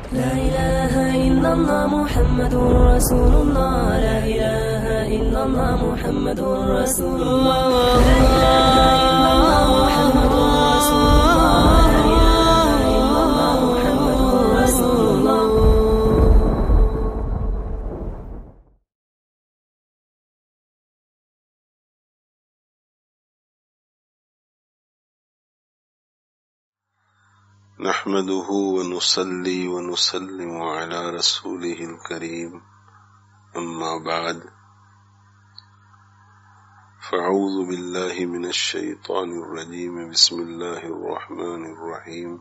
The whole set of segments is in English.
لا إله إلا الله محمد رسول الله. لا إله إلا الله محمد رسول الله. لا إله إلا الله محمد رسول الله. لا إله إلا الله محمد رسول الله. نحمده ونصلي ونسلم على رسوله الكريم أما بعد فأعوذ بالله من الشيطان الرجيم بسم الله الرحمن الرحيم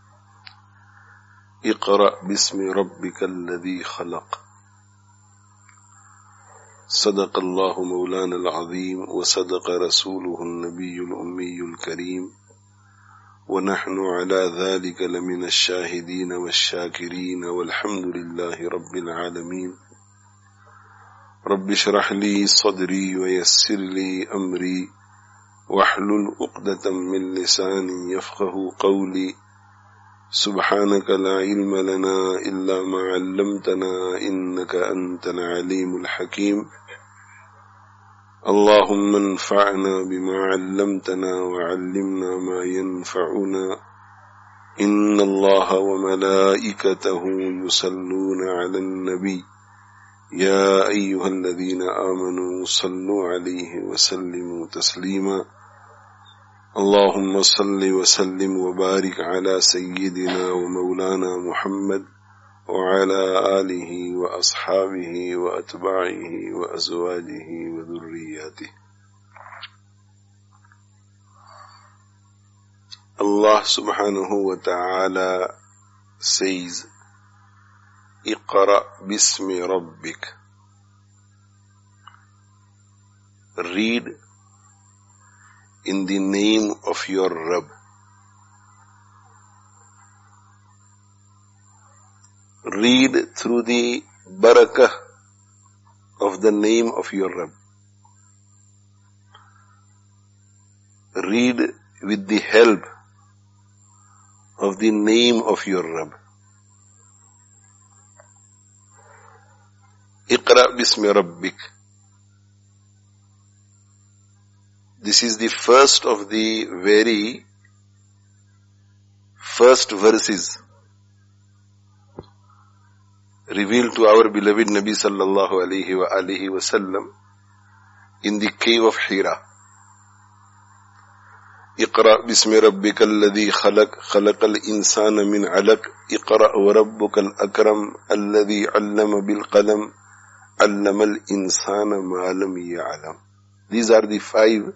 اقرأ باسم ربك الذي خلق صدق الله مولانا العظيم وصدق رسوله النبي الأمي الكريم ونحن على ذلك لمن الشاهدين والشاكرين والحمد لله رب العالمين. رب اشرح لي صدري ويسر لي أمري واحلل عقدة من لساني يفقه قولي. سبحانك لا علم لنا إلا ما علمتنا إنك أنت العليم الحكيم. اللهم انفعنا بما علمتنا وعلمنا ما ينفعنا. إن الله وملائكته يصلون على النبي يا أيها الذين آمنوا صلوا عليه وسلموا تسليما. اللهم صل وسلم وبارك على سيدنا ومولانا محمد وعلى آله وأصحابه وأتباعه وأزواجه وذرياته. Allah subhanahu wa ta'ala says, Iqra bismi rabbik. Read in the name of your Rabb. Read through the barakah of the name of your Rabb. Read with the help of the name of your Rabb. Iqra bismi rabbik. This is the first of the very first verses revealed to our beloved Nabi sallallahu alayhi wa alihi wa sallam in the cave of Hira. اقرأ باسم ربك الذي خلق خلق الإنسان من علق اقرأ وربك الأكرم الذي علم بالقلم علم الإنسان ما لم يعلم. These are the 5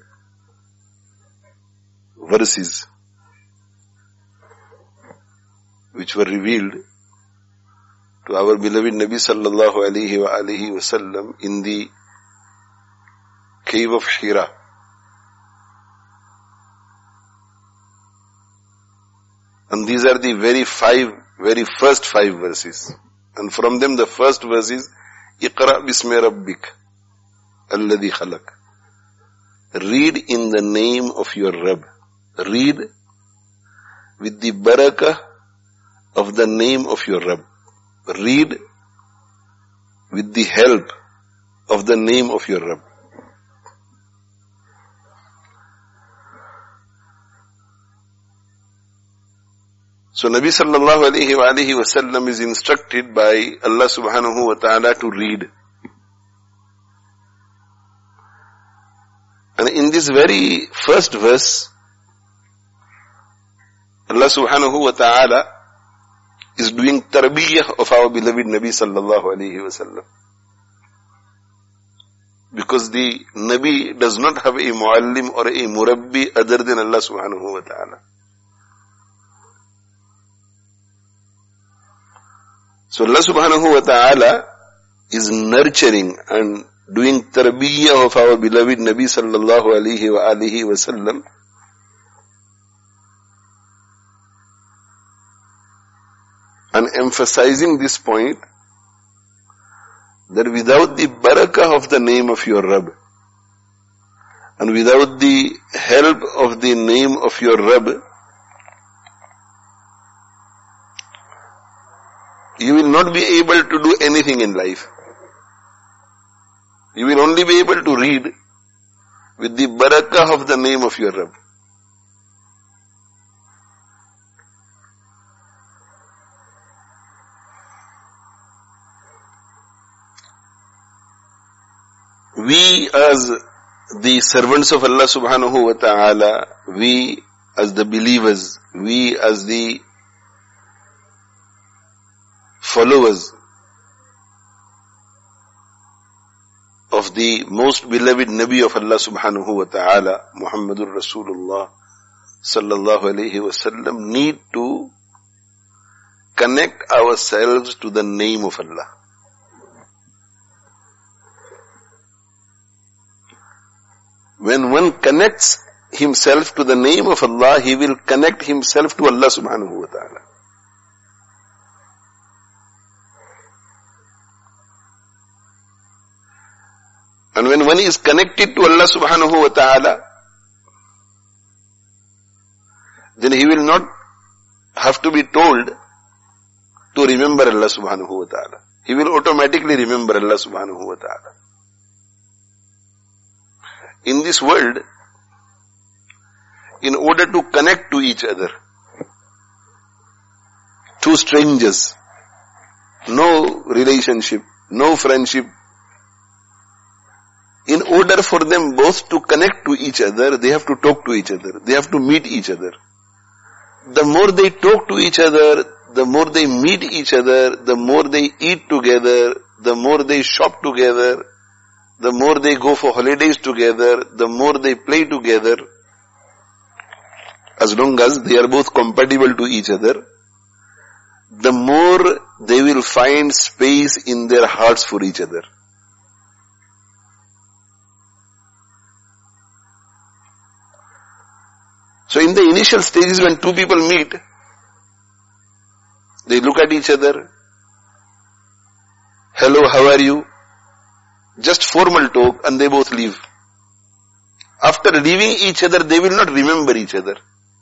verses which were revealed to our beloved Nabi sallallahu alayhi wa alihi wa sallam in the cave of Hira. And these are the very first 5 verses. And from them the first verse is, Iqra bismi rabbik alladhi khalaq. Read in the name of your Rabb. Read with the barakah of the name of your Rabb. Read with the help of the name of your Rabb. So Nabi sallallahu alayhi wa alihi wa sallam is instructed by Allah subhanahu wa ta'ala to read. And in this very first verse, Allah subhanahu wa ta'ala is doing tarbiyah of our beloved Nabi sallallahu alayhi wa sallam. Because the Nabi does not have a muallim or a murabbi other than Allah subhanahu wa ta'ala. So Allah subhanahu wa ta'ala is nurturing and doing tarbiyah of our beloved Nabi sallallahu alayhi wa alihi wa sallam and emphasizing this point that without the barakah of the name of your Rabb and without the help of the name of your Rabb, you will not be able to do anything in life. You will only be able to read with the barakah of the name of your Rabb. We as the servants of Allah subhanahu wa ta'ala, we as the believers, we as the followers of the most beloved Nabi of Allah subhanahu wa ta'ala, Muhammadur Rasulullah sallallahu alayhi wa sallam, need to connect ourselves to the name of Allah. When one connects himself to the name of Allah, he will connect himself to Allah subhanahu wa ta'ala. And when one is connected to Allah subhanahu wa ta'ala, then he will not have to be told to remember Allah subhanahu wa ta'ala. He will automatically remember Allah subhanahu wa ta'ala. In this world, in order to connect to each other, two strangers, no relationship, no friendship, in order for them both to connect to each other, they have to talk to each other, they have to meet each other. The more they talk to each other, the more they meet each other, the more they eat together, the more they shop together, the more they go for holidays together, the more they play together, as long as they are both compatible to each other, the more they will find space in their hearts for each other. So in the initial stages when two people meet, they look at each other, hello, how are you? Just formal talk and they both leave. After leaving each other, they will not remember each other.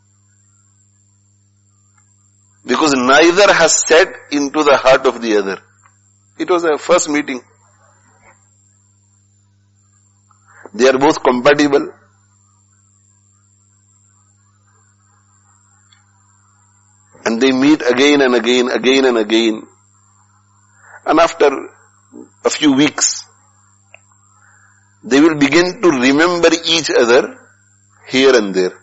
Because neither has set into the heart of the other. It was a first meeting. They are both compatible. And they meet again and again, again and again. And after a few weeks, they will begin to remember each other here and there.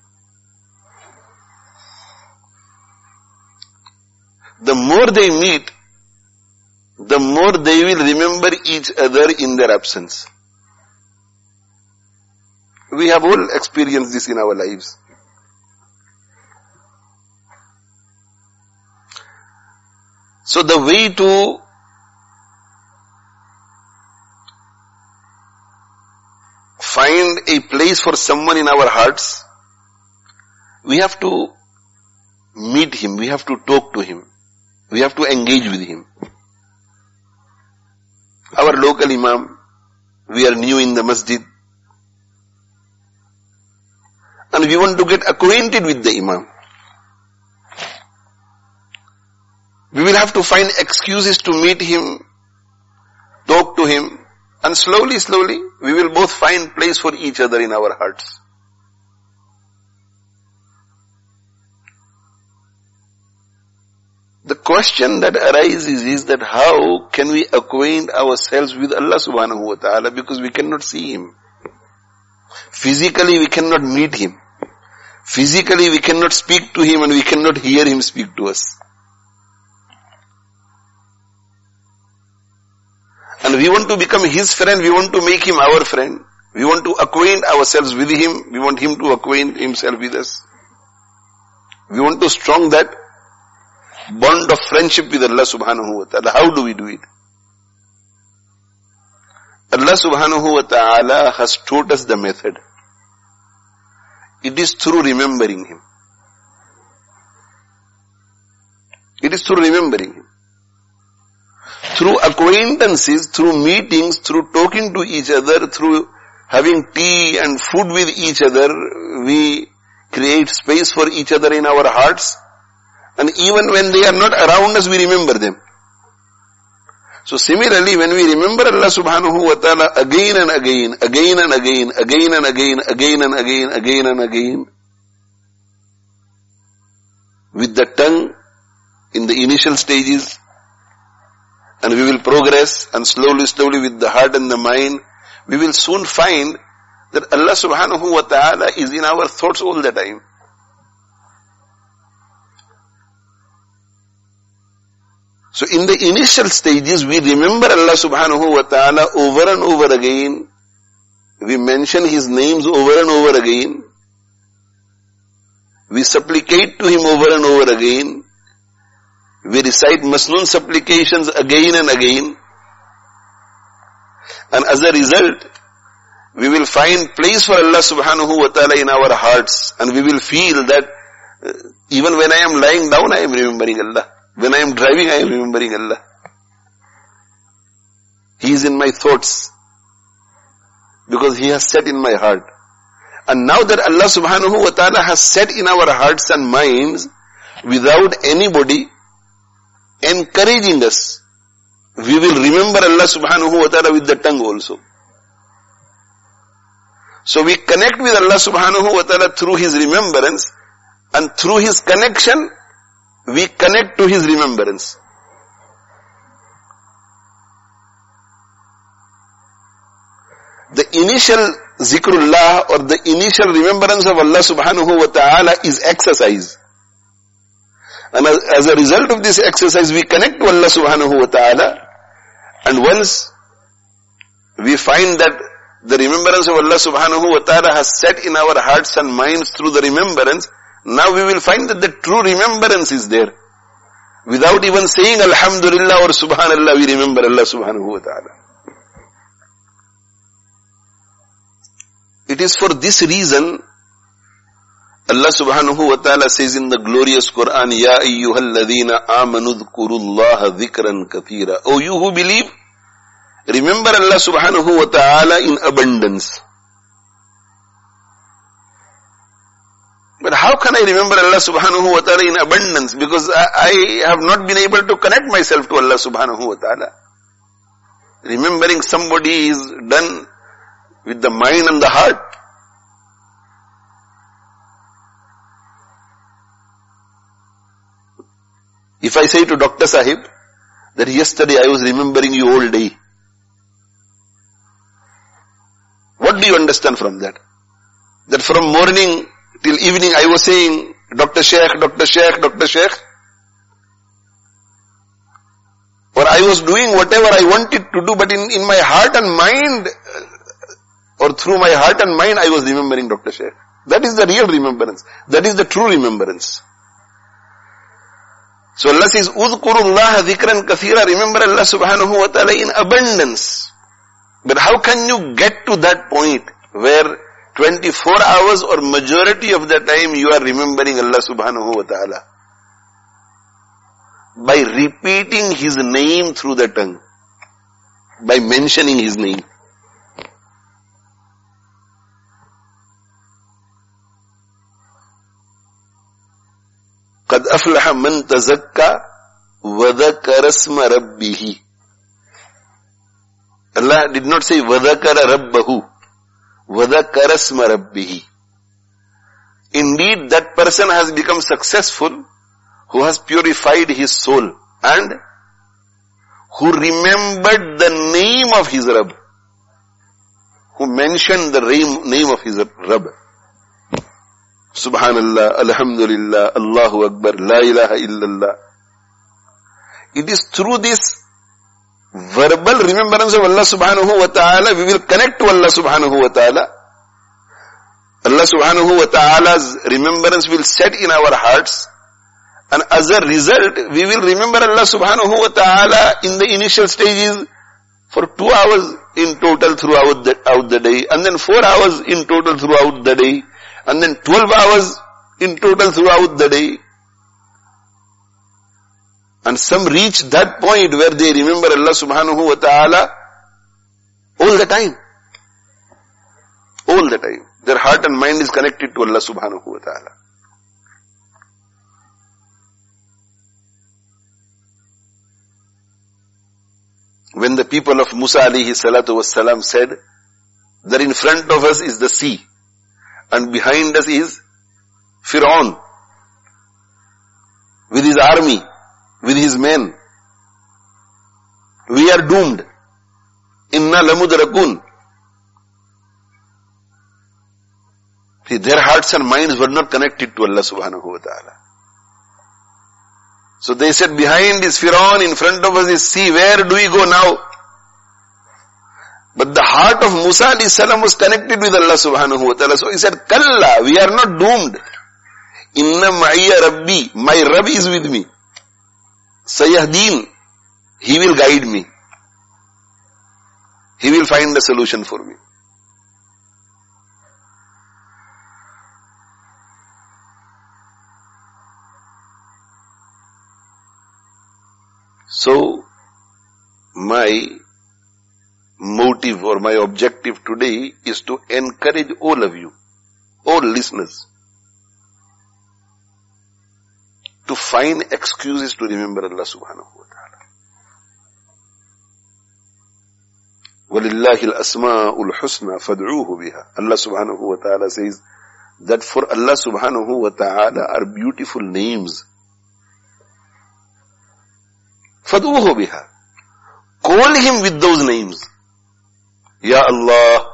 The more they meet, the more they will remember each other in their absence. We have all experienced this in our lives. So the way to find a place for someone in our hearts, we have to meet him, we have to talk to him, we have to engage with him. Our local imam, we are new in the masjid, and we want to get acquainted with the imam. We will have to find excuses to meet him, talk to him, and slowly, we will both find place for each other in our hearts. The question that arises is that how can we acquaint ourselves with Allah subhanahu wa ta'ala, because we cannot see him. Physically we cannot meet him. Physically we cannot speak to him and we cannot hear him speak to us. And we want to become his friend, we want to make him our friend. We want to acquaint ourselves with him, we want him to acquaint himself with us. We want to strong that bond of friendship with Allah subhanahu wa ta'ala. How do we do it? Allah subhanahu wa ta'ala has taught us the method. It is through remembering him. It is through remembering him. Through acquaintances, through meetings, through talking to each other, through having tea and food with each other, we create space for each other in our hearts, And even when they are not around us, we remember them. So similarly, when we remember Allah subhanahu wa ta'ala again and again, again and again, again and again, again and again, again and again, with the tongue in the initial stages, and we will progress, and slowly, slowly with the heart and the mind, we will soon find that Allah subhanahu wa ta'ala is in our thoughts all the time. So in the initial stages, we remember Allah subhanahu wa ta'ala over and over again. We mention His names over and over again. We supplicate to Him over and over again. We recite masnoon supplications again and again. And as a result, we will find place for Allah subhanahu wa ta'ala in our hearts. And we will feel that even when I am lying down, I am remembering Allah. When I am driving, I am remembering Allah. He is in my thoughts. Because He has set in my heart. And now that Allah subhanahu wa ta'ala has set in our hearts and minds, without anybody encouraging us, we will remember Allah subhanahu wa ta'ala with the tongue also. So we connect with Allah subhanahu wa ta'ala through His remembrance, and through His connection, we connect to His remembrance. The initial zikrullah or the initial remembrance of Allah subhanahu wa ta'ala is exercise. And as a result of this exercise, we connect to Allah subhanahu wa ta'ala. And once we find that the remembrance of Allah subhanahu wa ta'ala has set in our hearts and minds through the remembrance, now we will find that the true remembrance is there. Without even saying Alhamdulillah or Subhanallah, we remember Allah subhanahu wa ta'ala. It is for this reason, Allah subhanahu wa ta'ala says in the glorious Quran, Ya ayyuhalladhina amanu dhkurullaha dhikran kathira. O you who believe, remember Allah subhanahu wa ta'ala in abundance. But how can I remember Allah subhanahu wa ta'ala in abundance? Because I have not been able to connect myself to Allah subhanahu wa ta'ala. Remembering somebody is done with the mind and the heart. If I say to Dr. Sahib that yesterday I was remembering you all day, what do you understand from that? That from morning till evening I was saying, Dr. Sheikh, Dr. Sheikh, Dr. Sheikh. Or I was doing whatever I wanted to do, but in my heart and mind, or through my heart and mind, I was remembering Dr. Sheikh. That is the real remembrance. That is the true remembrance. So Allah says, Udhkurullaha dhikran kathira, remember Allah subhanahu wa ta'ala in abundance. But how can you get to that point where 24 hours or majority of the time you are remembering Allah subhanahu wa ta'ala? By repeating His name through the tongue. By mentioning His name. قَدْ أَفْلَحَ مَنْ تَزَكَّى وَذَكَرَ اسْمَ رَبِّهِ. Allah did not say وَذَكَرَ رَبَّهُ. وَذَكَرَ اسْمَ رَبِّهِ. Indeed, that person has become successful who has purified his soul and who remembered the name of his Rabb. Who mentioned the name of his Rabb. Subhanallah, Alhamdulillah, Allahu Akbar, La ilaha illallah. It is through this verbal remembrance of Allah subhanahu wa ta'ala, we will connect to Allah subhanahu wa ta'ala. Allah subhanahu wa ta'ala's remembrance will set in our hearts. And as a result, we will remember Allah subhanahu wa ta'ala in the initial stages for 2 hours in total throughout the day. And then 4 hours in total throughout the day. And then 12 hours in total throughout the day. And some reach that point where they remember Allah subhanahu wa ta'ala all the time. All the time. Their heart and mind is connected to Allah subhanahu wa ta'ala. when the people of Musa alayhi salatu wassalam said that in front of us is the sea and behind us is Fir'aun with his army, with his men. We are doomed. Inna lamudrakun. See, their hearts and minds were not connected to Allah subhanahu wa ta'ala. So they said, behind is Fir'aun, in front of us is sea, where do we go now? But the heart of Musa alayhi salam was connected with Allah subhanahu wa ta'ala. So he said, Kalla, we are not doomed. Inna ma'iyya rabbi, my Rabb is with me. Sayahdeen, he will guide me. He will find a solution for me. So, my motive or my objective today is to encourage all of you, all listeners, to find excuses to remember Allah subhanahu wa ta'ala. وَلِلَّهِ الْأَسْمَاءُ الْحُسْنَى فَادْعُوهُ بِهَا. Allah subhanahu wa ta'ala says that for Allah subhanahu wa ta'ala are beautiful names. فَادْعُوهُ بِهَا. Call him with those names. Ya Allah,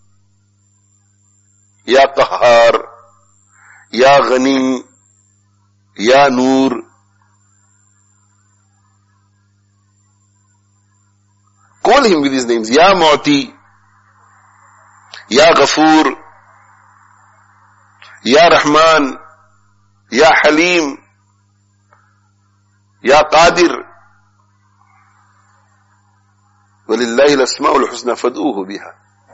Ya Qahhar, Ya Ghani, Ya Noor. Call him with his names. Ya Mu'ti, Ya Ghafoor, Ya Rahman, Ya Halim, Ya Qadir. وَلِلَّهِ الْأَسْمَاءُ الْحُسْنَى فَادْعُوهُ بِهَا.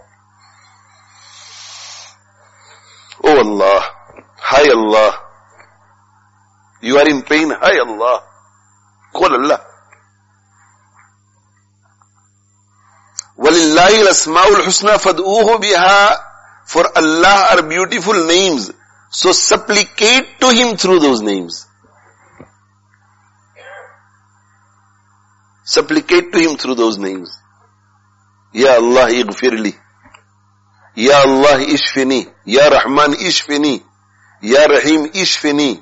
Oh Allah, hi Allah. You are in pain, hi Allah. Call Allah. وَلِلَّهِ الْأَسْمَاءُ الْحُسْنَى فَادْعُوهُ بِهَا. For Allah are beautiful names. So supplicate to Him through those names. Supplicate to Him through those names. Ya Allah ighfirli. Ya Allah ishfini. Ya Rahman ishfini. Ya Rahim ishfini.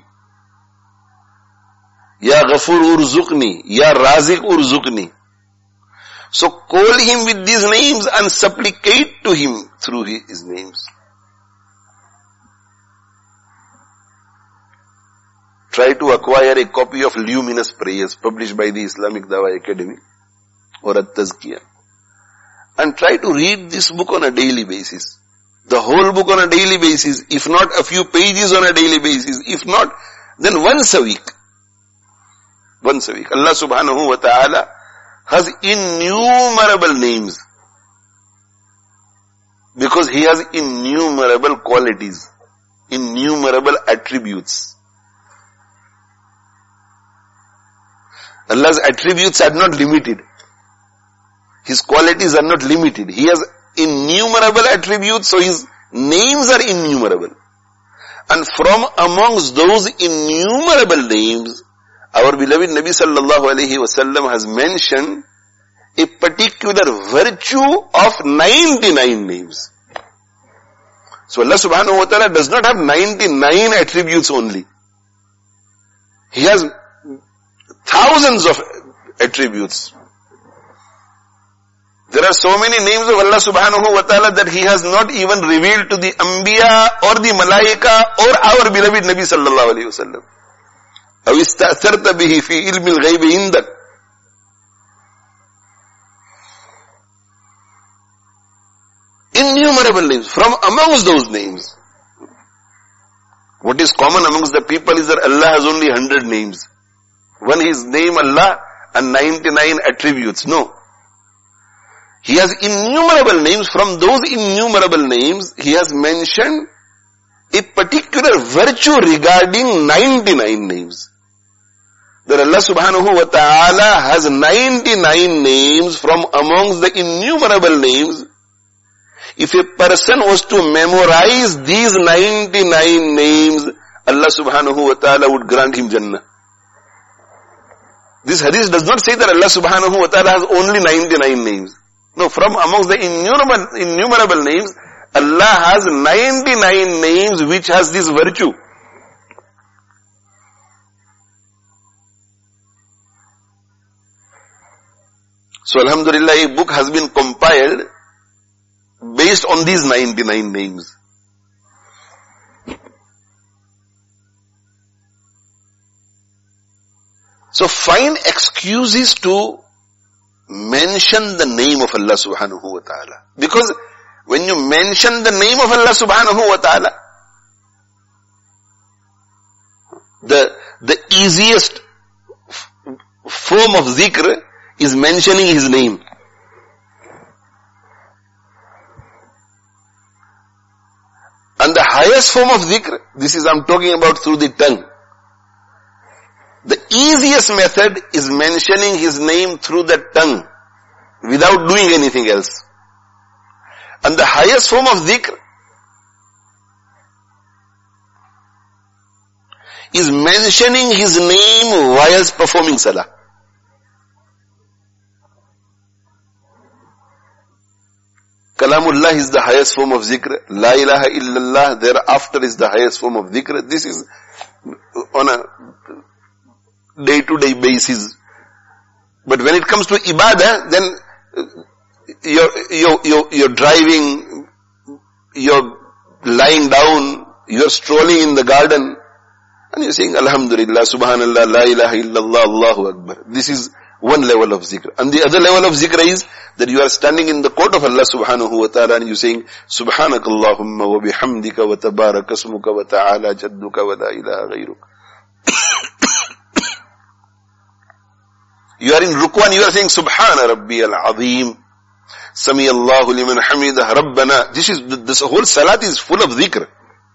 Ya Ghafoor urzuqni. Ya Raziq urzuqni. So call Him with these names and supplicate to Him through His names. Try to acquire a copy of Luminous Prayers published by the Islamic Dawah Academy or At-Tazkiyah. And try to read this book on a daily basis. The whole book on a daily basis, if not a few pages on a daily basis, if not, then once a week. Once a week. Allah subhanahu wa ta'ala has innumerable names. Because He has innumerable qualities, innumerable attributes. Allah's attributes are not limited. His qualities are not limited. He has innumerable attributes, so His names are innumerable. And from amongst those innumerable names, our beloved Nabi sallallahu alayhi wasallam has mentioned a particular virtue of 99 names. So Allah subhanahu wa ta'ala does not have 99 attributes only. He has thousands of attributes. There are so many names of Allah subhanahu wa ta'ala that He has not even revealed to the Anbiya or the Malaika or our beloved Nabi sallallahu alayhi wa sallam. أَوْ إِسْتَأْثَرْتَ بِهِ فِي إِلْمِ الْغَيْبِ عِنْدَكَ. Innumerable names. From amongst those names, what is common amongst the people is that Allah has only 100 names. One is name Allah and 99 attributes. No. He has innumerable names. From those innumerable names, He has mentioned a particular virtue regarding 99 names. That Allah subhanahu wa ta'ala has 99 names from amongst the innumerable names. If a person was to memorize these 99 names, Allah subhanahu wa ta'ala would grant him Jannah. This hadith does not say that Allah subhanahu wa ta'ala has only 99 names. No, from amongst the innumerable names, Allah has 99 names which has this virtue. So alhamdulillah, a book has been compiled based on these 99 names. So find excuses to mention the name of Allah subhanahu wa ta'ala. Because when you mention the name of Allah subhanahu wa ta'ala, the easiest form of zikr is mentioning His name. And the highest form of zikr, this is I'm talking about through the tongue. The easiest method is mentioning His name through the tongue, without doing anything else. And the highest form of dhikr is mentioning His name whilst performing salah. Kalamullah is the highest form of zikr. La ilaha illallah thereafter is the highest form of dhikr. This is on a day-to-day basis. But when it comes to ibadah, then you're driving, you're lying down, you're strolling in the garden, and you're saying Alhamdulillah, Subhanallah, La ilaha illallah, Allahu Akbar. This is one level of zikr. And the other level of zikr is that you are standing in the court of Allah subhanahu wa ta'ala and you're saying Subhanakallahumma wa bihamdika wa tabarakasmuka wa ta'ala jadduka wa la ilaha ghayruk. You are in ruku and you are saying Subhana Rabbi al-Azim, Sami Allahu liman hamidah, Rabbana. This whole salat is full of zikr.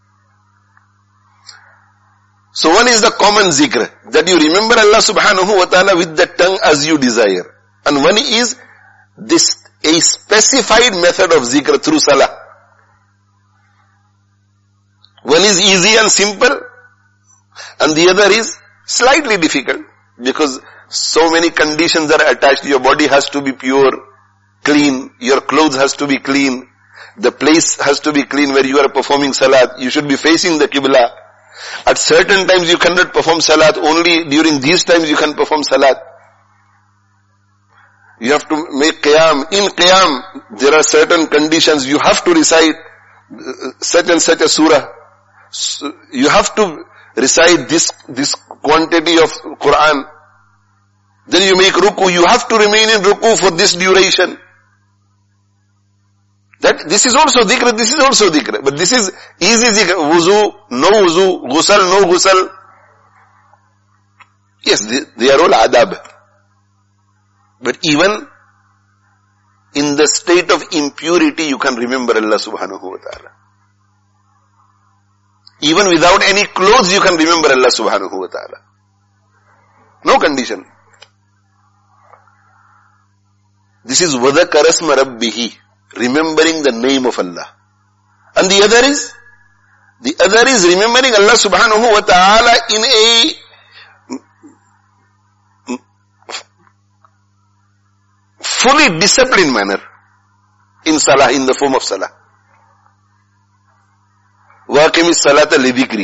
So one is the common zikr, that you remember Allah subhanahu wa ta'ala with the tongue as you desire. And one is a specified method of zikr through salah. One is easy and simple, and the other is slightly difficult, because so many conditions are attached. Your body has to be pure, clean, your clothes has to be clean, the place has to be clean where you are performing salat, you should be facing the qibla. At certain times you cannot perform salat, only during these times you can perform salat. You have to make qiyam. In qiyam, there are certain conditions. You have to recite such and such a surah. So you have to recite this quantity of Quran. Then you make ruku. You have to remain in ruku for this duration. This is also dhikr, this is also dhikr. But this is easy dhikr. Wuzu, no wuzu, ghusal, no ghusal. Yes, they are all adab. But even in the state of impurity, you can remember Allah subhanahu wa ta'ala. Even without any clothes, you can remember Allah subhanahu wa ta'ala. No condition. This is vadakarasma rabbihi, remembering the name of Allah. And the other is remembering Allah subhanahu wa ta'ala in a fully disciplined manner in salah, in the form of salah. Waqimis salata li dhikri.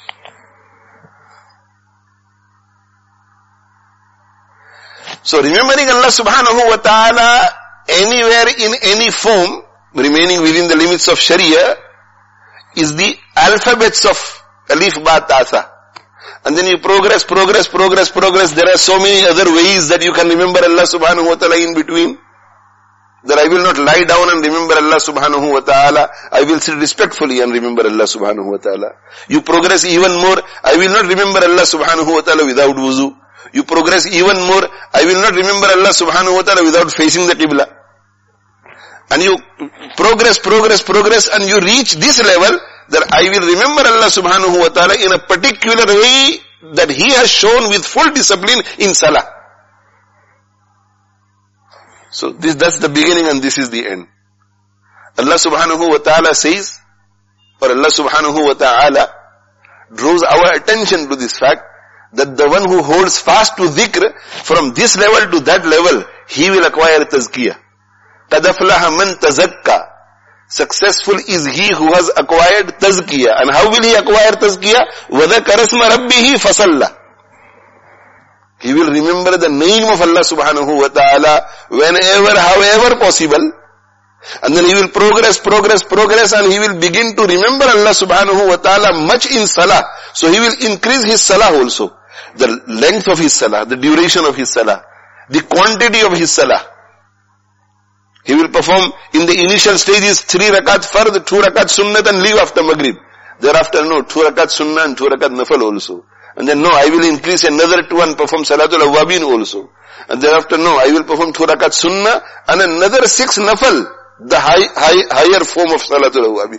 So remembering Allah subhanahu wa ta'ala anywhere in any form, remaining within the limits of Sharia, is the alphabets of alif, ba, ta, sa. And then you progress. There are so many other ways that you can remember Allah subhanahu wa ta'ala in between. That I will not lie down and remember Allah subhanahu wa ta'ala. I will sit respectfully and remember Allah subhanahu wa ta'ala. You progress even more. I will not remember Allah subhanahu wa ta'ala without wuzu. You progress even more. I will not remember Allah subhanahu wa ta'ala without facing the qibla. And you progress and you reach this level that I will remember Allah subhanahu wa ta'ala in a particular way that He has shown with full discipline in salah. So that's the beginning and this is the end. Allah subhanahu wa ta'ala says, or Allah subhanahu wa ta'ala draws our attention to this fact, that the one who holds fast to dhikr, from this level to that level, he will acquire tazkiyah. Qad aflaha man tazakka. Successful is he who has acquired tazkiyah. And how will he acquire tazkiyah? وَذَكَرَ اسْمَ رَبِّهِ فَصَلَّى. He will remember the name of Allah subhanahu wa ta'ala whenever, however possible. And then he will progress, and he will begin to remember Allah subhanahu wa ta'ala much in salah. So he will increase his salah also. The length of his salah, the duration of his salah, the quantity of his salah. He will perform in the initial stages 3 rakat fard, 2 rakat sunnat and leave after maghrib. Thereafter 2 rakat sunnah and 2 rakat nafal also. And then I will increase another 2 and perform salatul awwabin also. And thereafter I will perform 2 rakat sunnah and another 6 nafal, the higher form of salatul awwabin.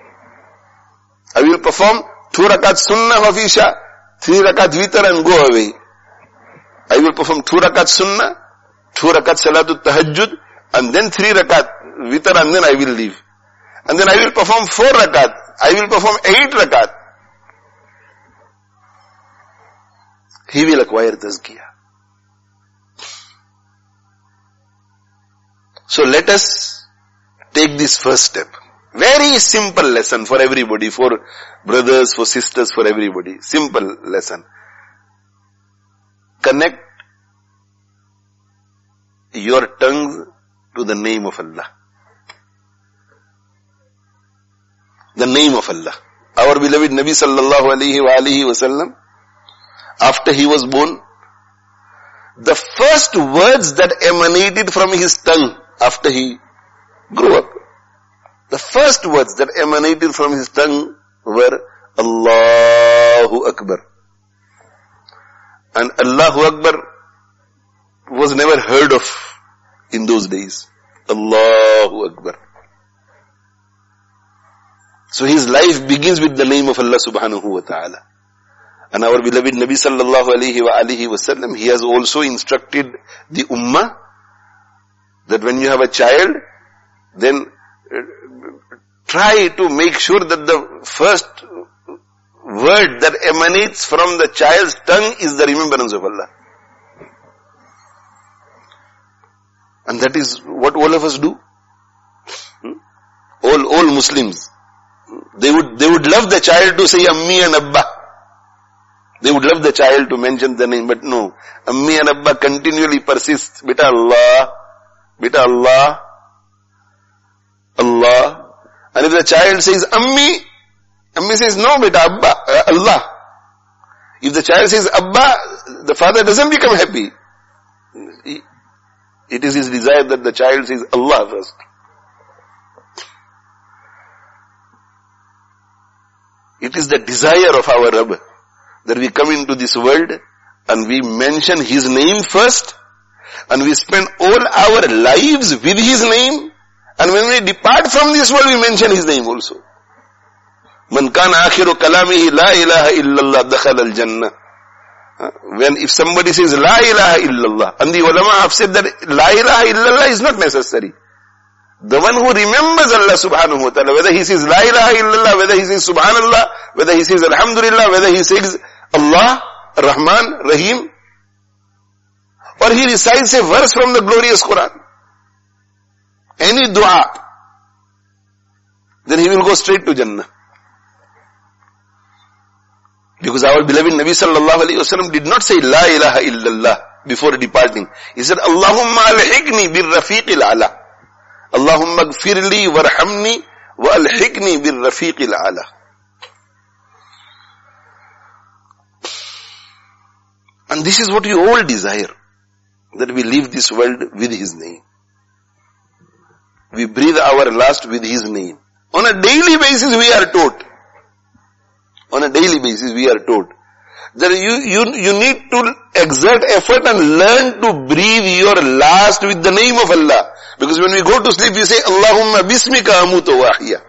I will perform 2 rakat sunnah of isha, 3 rakat witr and go away. I will perform 2 rakat sunnah, 2 rakat salatul tahajjud, and then 3 rakat witr, and then I will leave. And then I will perform 4 rakat. I will perform 8 rakat. He will acquire tazkiyah. So let us take this first step. Very simple lesson for everybody, for brothers, for sisters, for everybody. Simple lesson. Connect your tongues to the name of Allah. The name of Allah. Our beloved Nabi sallallahu alayhi wa sallam, after he was born, the first words that emanated from his tongue after he grew up, the first words that emanated from his tongue were Allahu Akbar. And Allahu Akbar was never heard of in those days. Allahu Akbar. So his life begins with the name of Allah subhanahu wa ta'ala. And our beloved Nabi sallallahu alayhi wa sallam, he has also instructed the ummah that when you have a child, then try to make sure that the first word that emanates from the child's tongue is the remembrance of Allah. And that is what all of us do. All Muslims. They would love the child to say Ammi and Abba. They would love the child to mention the name, but no. Ammi and Abba continually persists. Beta Allah. Beta Allah. Allah. And if the child says Ammi, Ammi says no beta Abba, Allah. If the child says Abba, the father doesn't become happy. It is his desire that the child says Allah first. It is the desire of our Rabb that we come into this world and we mention His name first, and we spend all our lives with His name, and when we depart from this world we mention His name also. Man kana akhiru kalamihi la ilaha illallah dakhala al-jannah. If somebody says La ilaha illallah, and the ulama have said that La ilaha illallah is not necessary. The one who remembers Allah subhanahu wa ta'ala, whether he says La ilaha illallah, whether he says Subhanallah, whether he says Alhamdulillah, whether he says Allah, Rahman, Rahim, or he recites a verse from the glorious Quran, any dua, then he will go straight to Jannah. Because our beloved Nabi sallallahu alayhi wa sallam did not say La ilaha illallah before departing. He said, Allahumma alhiqni bir rafiqil ala. Allahumma gfirli warhamni wa alhiqni bir rafiqil ala. And this is what we all desire, that we leave this world with His name. We breathe our last with His name. On a daily basis we are taught. On a daily basis we are taught that you need to exert effort and learn to breathe your last with the name of Allah. Because when we go to sleep we say, Allahumma bismika amutu wa ahya.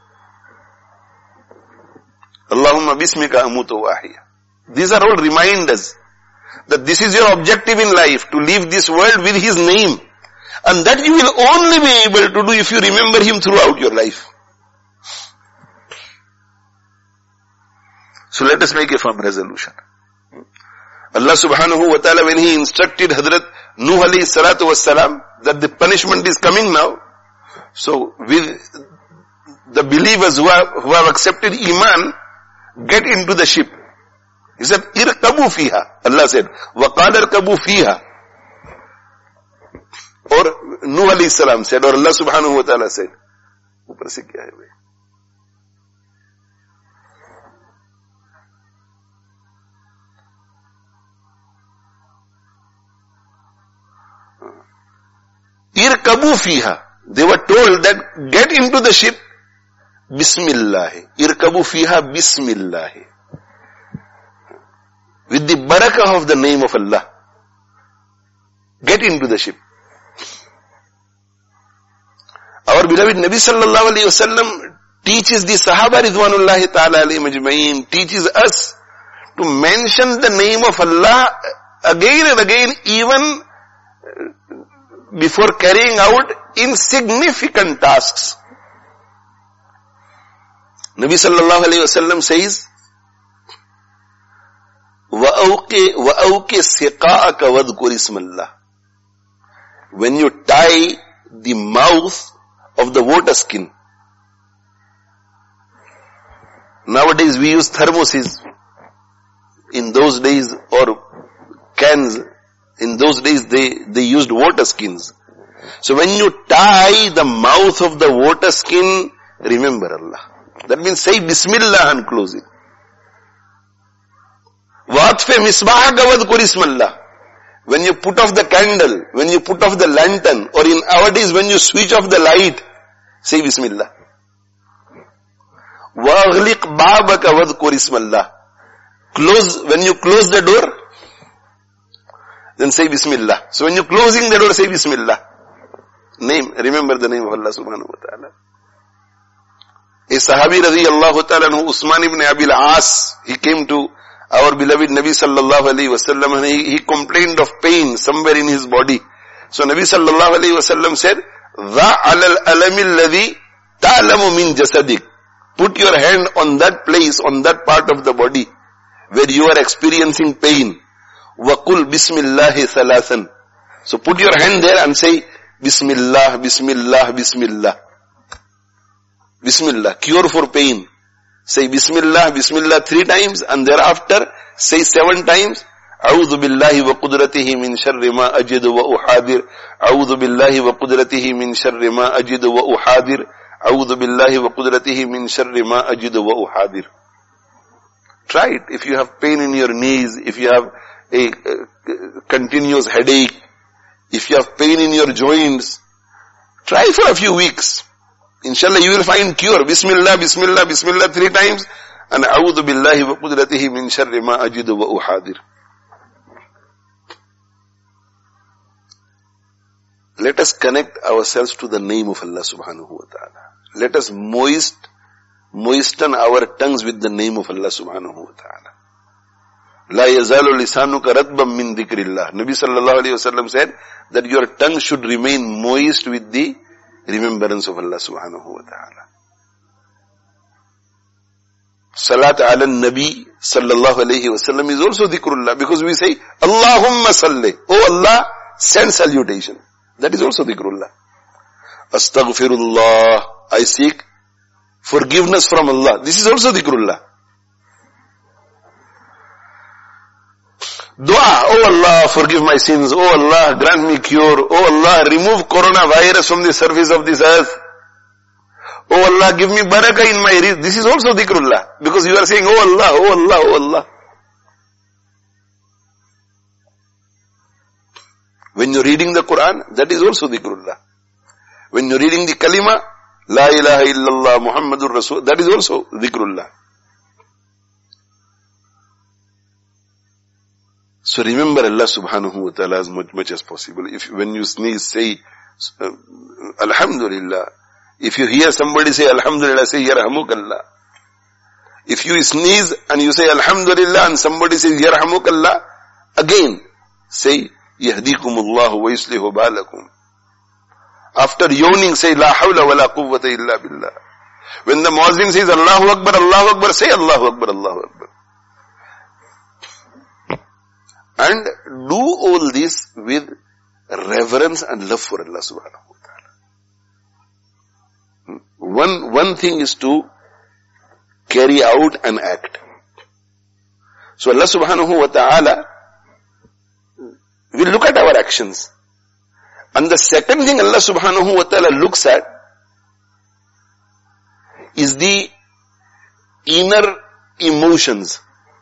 Allahumma bismika amutu wa ahya. These are all reminders that this is your objective in life, to leave this world with His name. And that you will only be able to do if you remember Him throughout your life. So let us make a firm resolution. Allah subhanahu wa ta'ala, when He instructed Hadrat Nuh alayhi salatu was salam that the punishment is coming now, so with the believers who have accepted Iman, get into the ship. He said, irkabu fiha. Allah said, waqala irkabu fiha. Or Nuh alayhi salam said, or Allah subhanahu wa ta'ala said. Upar se kya hai bhai? Irkabu fiha. They were told that get into the ship, Bismillah. Irkabu fiha Bismillah. With the barakah of the name of Allah. Get into the ship. Our beloved Nabi sallallahu alayhi wasallam teaches the Sahaba ridwanullahi ta'ala alayhim ajma'in, teaches us to mention the name of Allah again and again, even before carrying out insignificant tasks. Nabi sallallahu alayhi wasallam says, وَأَوْكِ سِقَاءَكَ وَذْكُرِ اسْمَ اللَّهِ. When you tie the mouth of the water skin. Nowadays we use thermoses. In those days, or cans, in those days they used water skins. So when you tie the mouth of the water skin, remember Allah. That means say Bismillah and close it. وَأَطْفِئْ مِصْبَاحَكَ وَاذْكُرِ اسْمَ اللَّهِ. When you put off the candle, when you put off the lantern, or in our days when you switch off the light, say Bismillah. وَأَغْلِقْ بَابَكَ وَاذْكُرِ اسْمَ اللَّهِ. Close, when you close the door, then say Bismillah. So when you're closing the door, say Bismillah. Remember the name of Allah subhanahu wa ta'ala. A sahabi radiyallahu ta'ala, Usman ibn Abil As, he came to our beloved Nabi sallallahu alayhi wasallam and he complained of pain somewhere in his body. So Nabi sallallahu alayhi wasallam said, ذَا عَلَى الْأَلَمِ الَّذِي تَعْلَمُ مِنْ جَسَدِكَ. Put your hand on that place, on that part of the body where you are experiencing pain. وَقُلْ بِسْمِ اللَّهِ ثَلَاثًا. So put your hand there and say, Bismillah, Bismillah, Bismillah. Bismillah, cure for pain. Say Bismillah, Bismillah 3 times and thereafter say 7 times. أعوذ بالله وقدرته من شر ما أجد وأحاذر. أعوذ بالله وقدرته من شر ما أجد وأحاذر. أعوذ بالله وقدرته من شر ما أجد وأحاذر. Try it. If you have pain in your knees, if you have a continuous headache, if you have pain in your joints, try for a few weeks. Inshallah you will find cure. Bismillah, Bismillah, Bismillah 3 times and أعوذ بالله وقدرته من شر ما أجد وأحاذر. Let us connect ourselves to the name of Allah subhanahu wa ta'ala. Let us moisten our tongues with the name of Allah subhanahu wa ta'ala. La yazalu lisanuka ratban min dhikrillah. Nabi sallallahu alayhi wa sallam said that your tongue should remain moist with the remembrance of Allah subhanahu wa ta'ala. Salat ala nabi sallallahu alayhi wa sallam is also dhikrullah, because we say Allahumma salli. Oh Allah, send salutation. That is also dhikrullah. Astaghfirullah. I seek forgiveness from Allah. This is also dhikrullah. Dua, oh Allah, forgive my sins. Oh Allah, grant me cure. Oh Allah, remove coronavirus from the surface of this earth. Oh Allah, give me barakah in my rizq. This is also dhikrullah. Because you are saying, oh Allah, oh Allah, oh Allah. When you're reading the Quran, that is also dhikrullah. When you're reading the kalima, La ilaha illallah Muhammadur Rasul, that is also dhikrullah. So remember Allah subhanahu wa ta'ala as much as possible. If when you sneeze, say Alhamdulillah. If you hear somebody say Alhamdulillah, say Yarhamukallah. If you sneeze and you say Alhamdulillah and somebody says Yarhamukallah, again say Yahdikumullahu wa yuslihu balakum. After yawning, say La hawla wa la quwwata illa billah. When the Muazzin says Allahu Akbar, say Allahu Akbar, Allahu Akbar. And do all this with reverence and love for Allah subhanahu wa ta'ala. One thing is to carry out and act. So Allah subhanahu wa ta'ala will look at our actions. And the second thing Allah subhanahu wa ta'ala looks at is the inner emotions.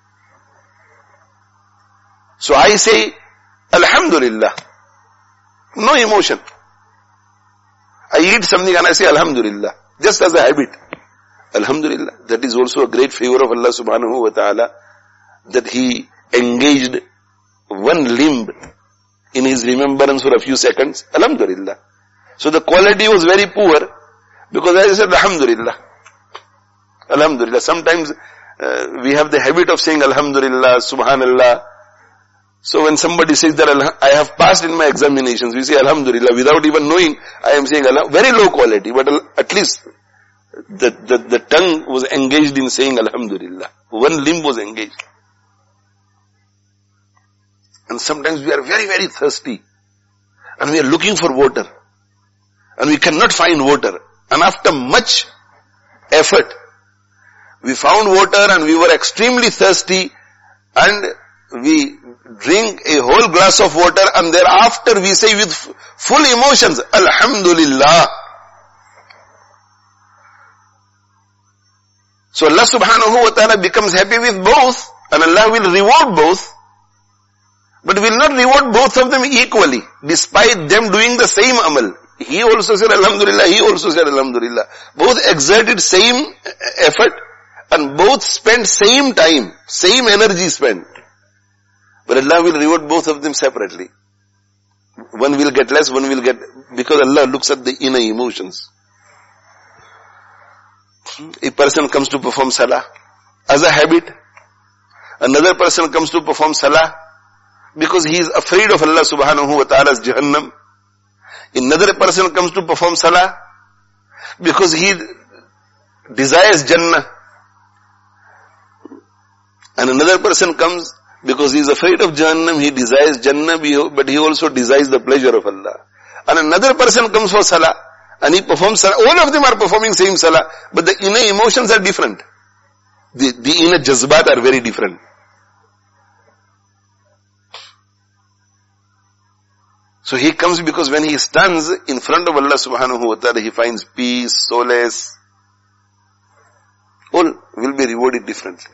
So I say, Alhamdulillah. No emotion. I eat something and I say, Alhamdulillah. Just as a habit. Alhamdulillah. That is also a great favor of Allah subhanahu wa ta'ala, that He engaged one limb in His remembrance for a few seconds. Alhamdulillah. So the quality was very poor, because I said, Alhamdulillah. Alhamdulillah. Sometimes we have the habit of saying Alhamdulillah, Subhanallah. So when somebody says that I have passed in my examinations, we say Alhamdulillah without even knowing I am saying Allah. Very low quality, but at least the tongue was engaged in saying Alhamdulillah. One limb was engaged. And sometimes we are very, very thirsty. And we are looking for water. And we cannot find water. And after much effort, we found water and we were extremely thirsty. And we drink a whole glass of water, and thereafter we say with full emotions, Alhamdulillah. So Allah subhanahu wa ta'ala becomes happy with both, and Allah will reward both, but will not reward both of them equally, despite them doing the same amal. He also said Alhamdulillah, he also said Alhamdulillah. Both exerted same effort, and both spent same time, same energy spent. But Allah will reward both of them separately. One will get less, one will get, because Allah looks at the inner emotions. A person comes to perform salah as a habit. Another person comes to perform salah because he is afraid of Allah subhanahu wa ta'ala's Jahannam. Another person comes to perform salah because he desires Jannah. And another person comes because he is afraid of Jahannam, he desires Jannah, but he also desires the pleasure of Allah. And another person comes for salah, and he performs salah. All of them are performing same salah, but the inner emotions are different. The inner jazbat are very different. So he comes because when he stands in front of Allah subhanahu wa ta'ala, he finds peace, solace. All will be rewarded differently.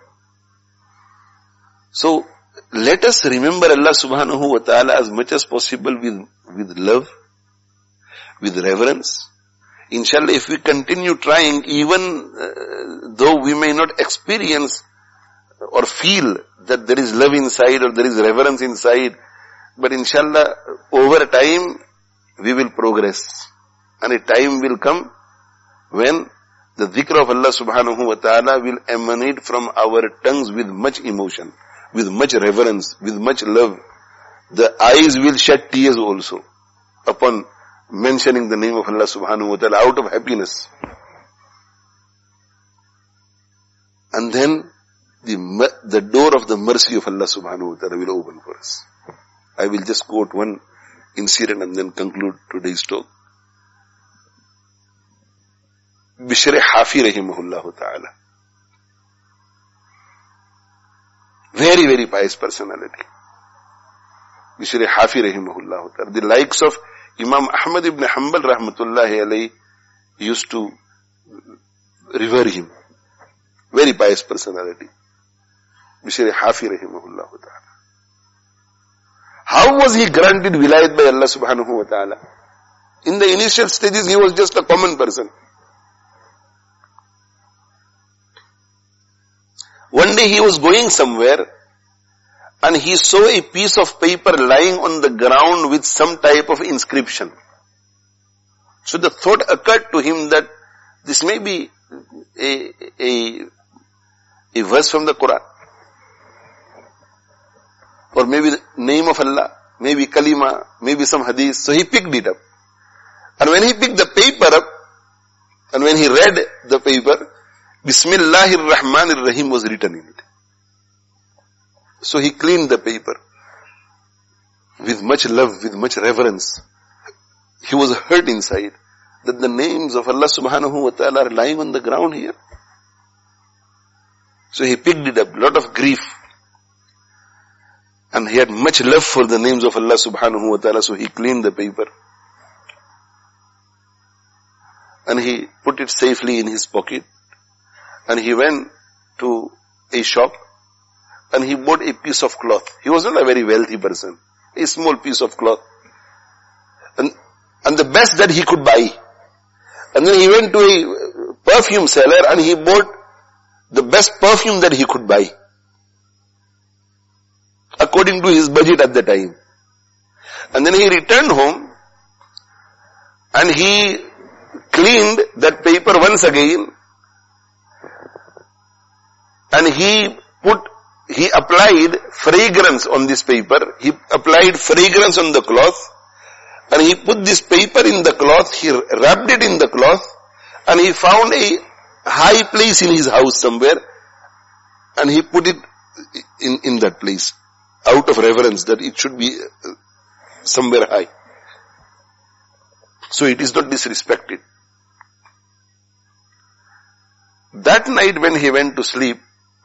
So, let us remember Allah subhanahu wa ta'ala as much as possible with love, with reverence. Inshallah, if we continue trying, even though we may not experience or feel that there is love inside or there is reverence inside, but inshallah, over time, we will progress. And a time will come when the dhikr of Allah subhanahu wa ta'ala will emanate from our tongues with much emotion, with much reverence, with much love. The eyes will shed tears also upon mentioning the name of Allah subhanahu wa ta'ala out of happiness. And then the door of the mercy of Allah subhanahu wa ta'ala will open for us. I will just quote one incident and then conclude today's talk. Bishr Hafi rahimahullah ta'ala. Very, very pious personality. Bishr Hafi rahimahullah ta'ala. The likes of Imam Ahmad ibn Hanbal rahmatullahi alayhi used to revere him. Very pious personality. Bishr Hafi rahimahullah ta'ala. How was he granted wilayat by Allah subhanahu wa ta'ala? In the initial stages, he was just a common person. One day he was going somewhere and he saw a piece of paper lying on the ground with some type of inscription. So the thought occurred to him that this may be a verse from the Quran. Or maybe the name of Allah, maybe kalima, maybe some hadith. So he picked it up. And when he picked the paper up, and when he read the paper, Bismillahir Rahmanir Rahim was written in it. So he cleaned the paper. with much love, with much reverence. He was hurt inside that the names of Allah subhanahu wa ta'ala are lying on the ground here. So he picked it up, lot of grief. And he had much love for the names of Allah subhanahu wa ta'ala, so he cleaned the paper. And he put it safely in his pocket. And he went to a shop and he bought a piece of cloth. He was not a very wealthy person. A small piece of cloth. And the best that he could buy. And then he went to a perfume seller and he bought the best perfume that he could buy, according to his budget at the time. And then he returned home and he cleaned that paper once again and he applied fragrance on this paper. He applied fragrance on the cloth and he put this paper in the cloth. He wrapped it in the cloth and he found a high place in his house somewhere and he put it in that place out of reverence that it should be somewhere high. So it is not disrespected. That night when he went to sleep,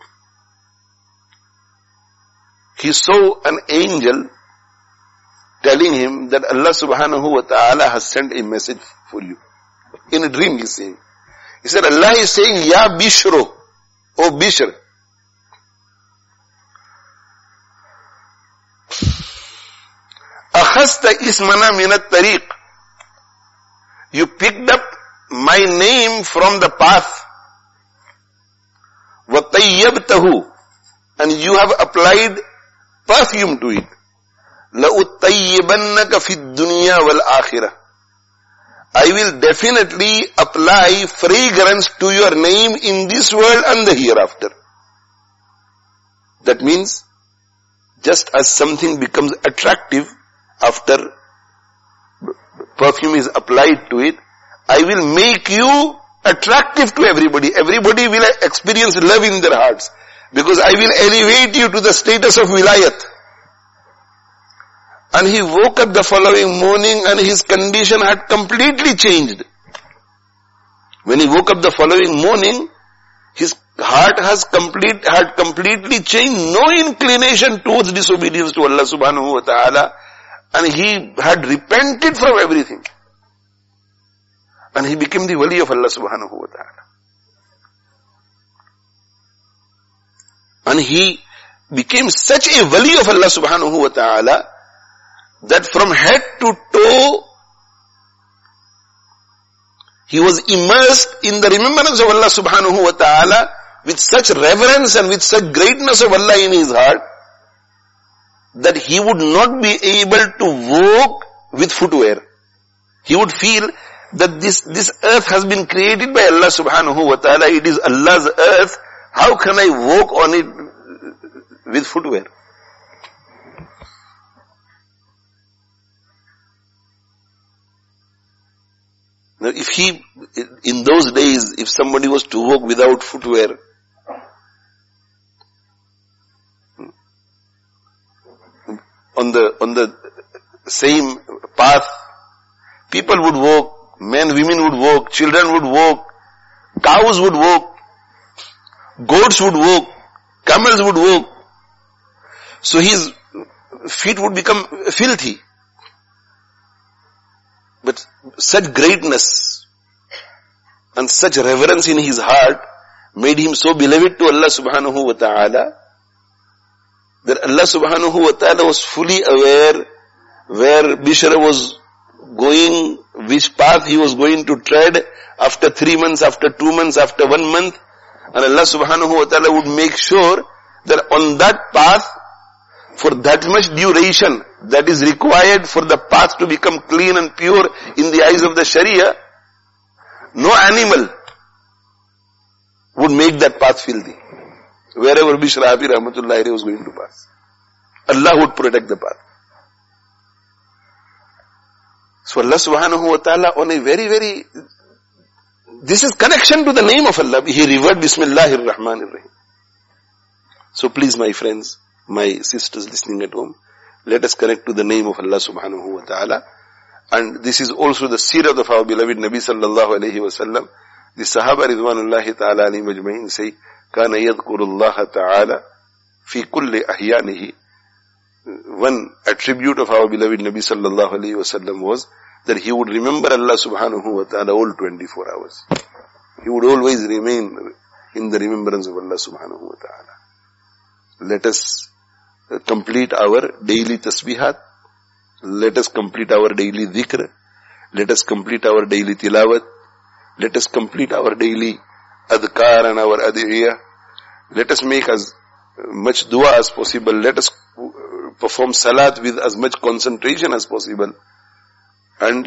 he saw an angel telling him that Allah subhanahu wa ta'ala has sent a message for you. In a dream he is saying. He said, Allah is saying, Ya Bishro, O Bishr. Akhasta ismana minat tariq. You picked up my name from the path. Wa tayyabtahu. And you have applied perfume to it. La utayyibannaka fid dunya wal akhirah. I will definitely apply fragrance to your name in this world and the hereafter. That means, just as something becomes attractive after perfume is applied to it, I will make you attractive to everybody. Everybody will experience love in their hearts. Because I will elevate you to the status of wilayat. And he woke up the following morning and his condition had completely changed. When he woke up the following morning, his heart had completely changed. No inclination towards disobedience to Allah subhanahu wa ta'ala. And he had repented from everything. And he became the wali of Allah subhanahu wa ta'ala. And he became such a wali of Allah subhanahu wa ta'ala that from head to toe, he was immersed in the remembrance of Allah subhanahu wa ta'ala with such reverence and with such greatness of Allah in his heart that he would not be able to walk with footwear. He would feel that this earth has been created by Allah subhanahu wa ta'ala. It is Allah's earth. How can I walk on it with footwear? Now in those days, if somebody was to walk without footwear, on the same path, people would walk, men, women would walk, children would walk, cows would walk, goats would walk, camels would walk. So his feet would become filthy. But such greatness and such reverence in his heart made him so beloved to Allah subhanahu wa ta'ala that Allah subhanahu wa ta'ala was fully aware where Bishr was going, which path he was going to tread after 3 months, after 2 months, after 1 month. And Allah subhanahu wa ta'ala would make sure that on that path, for that much duration that is required for the path to become clean and pure in the eyes of the Sharia, no animal would make that path filthy. Wherever Bishr Hafi Rahmatullahi was going to pass, Allah would protect the path. So Allah subhanahu wa ta'ala on a very, this is connection to the name of Allah. He revered Bismillahir Rahmanir Rahim. So please my friends, my sisters listening at home, let us connect to the name of Allah subhanahu wa ta'ala. And this is also the seerah of our beloved Nabi sallallahu alayhi wa sallam. The Sahaba ridwanullahi ta'ala alayhim ajma'in say, كَانَ يَذْكُرُ اللَّهَ تَعَالَى فِي كُلِّ أَحْيَانِهِ. One attribute of our beloved Nabi sallallahu alayhi wa sallam was that he would remember Allah subhanahu wa ta'ala all 24 hours. He would always remain in the remembrance of Allah subhanahu wa ta'ala. Let us complete our daily tasbihat. Let us complete our daily dhikr. Let us complete our daily tilawat. Let us complete our daily adhkar and our adhiyah. Let us make as much dua as possible. Let us perform salat with as much concentration as possible. And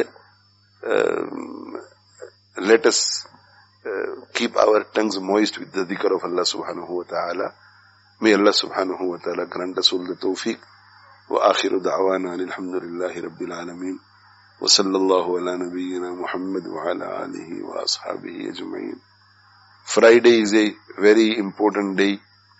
let us keep our tongues moist with the dhikr of Allah subhanahu wa ta'ala. May Allah subhanahu wa ta'ala grant us all the tawfiq. Wa akhiru da'wana alhamdulillahi rabbil alameen. Wa sallallahu ala nabiyyina Muhammad wa ala alihi wa ashabihi ajma'in. Friday is a very important day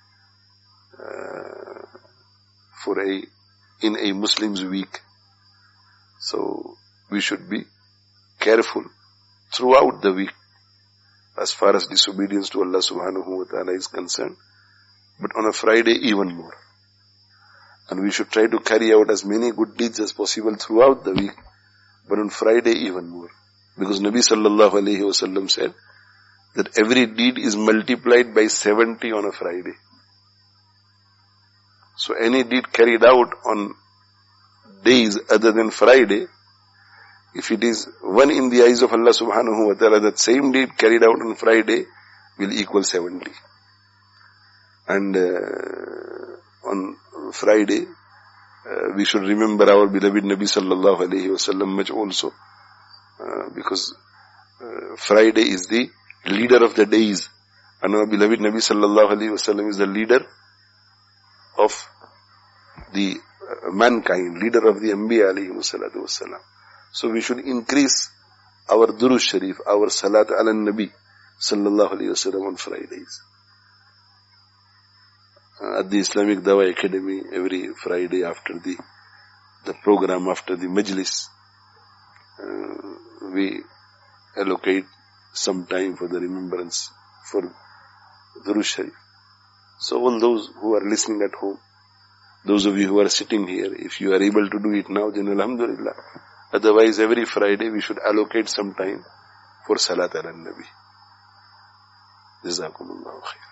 in a Muslim's week. So we should be careful throughout the week as far as disobedience to Allah subhanahu wa ta'ala is concerned. But on a Friday even more. And we should try to carry out as many good deeds as possible throughout the week. But on Friday even more. Because Nabi sallallahu alayhi wa sallam said that every deed is multiplied by 70 on a Friday. So any deed carried out on days other than Friday, if it is one in the eyes of Allah subhanahu wa ta'ala, that same deed carried out on Friday will equal 70. And on Friday, we should remember our beloved Nabi sallallahu alayhi wa sallam much also. Because Friday is the leader of the days. And our beloved Nabi sallallahu alayhi wa sallam is the leader of the mankind, leader of the Anbiya alayhi salatu wassalam. So we should increase our Durud Sharif, our Salat ala Nabi sallallahu alayhi wa sallam on Fridays. At the Islamic Dawah Academy, every Friday after the program, after the Majlis, we allocate some time for the remembrance for Durud Sharif. So all those who are listening at home, those of you who are sitting here, if you are able to do it now, then alhamdulillah. Otherwise, every Friday we should allocate some time for Salat ala Nabi. Jazakumullahu khairan.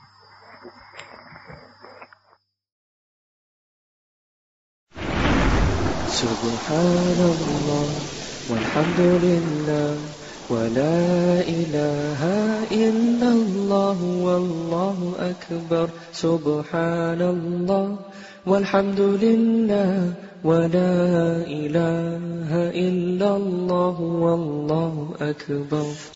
Subhanallah, walhamdulillah, wa la ilaha illallah, wallahu akbar. Subhanallah, walhamdulillah, wa la ilaha illallah, wallahu akbar.